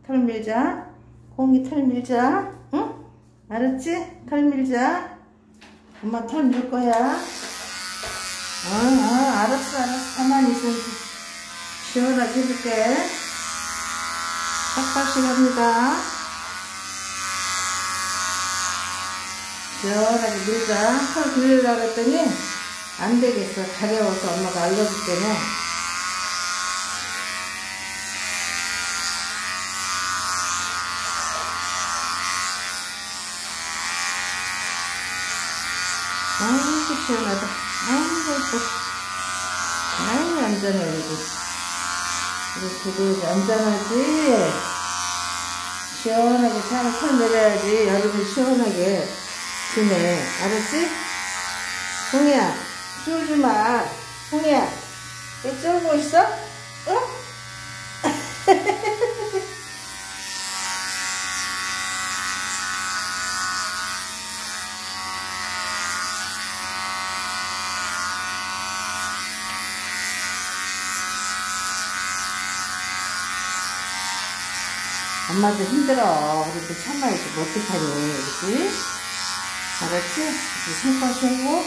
털 밀자. 공이 털 밀자. 응? 알았지? 털 밀자. 엄마 털 밀 거야. 알았어. 가만히 있어. 시원하게 해줄게. 삭발씩 합니다. 시원하게 밀자. 털 밀으려고 했더니 안 되겠어. 가려워서 엄마가 알려줄게네. 아이고 시원하다. 아이고 아이고 안전해. 이렇게 안전하지. 시원하게 털 내려야지 여름에 시원하게 지내. 알았지? 홍이야 쫄지마. 홍이야 왜 쫄고 있어? 어? 엄마도 힘들어. 그래도 참아야지. 뭐 어떡하니. 그치? 알았지? 삭발씩 하고,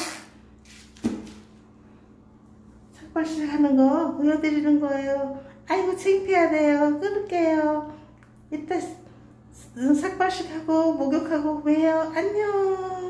삭발씩 하는 거 보여드리는 거예요. 아이고, 창피하네요. 끊을게요. 이따 삭발씩 하고, 목욕하고, 왜요? 안녕.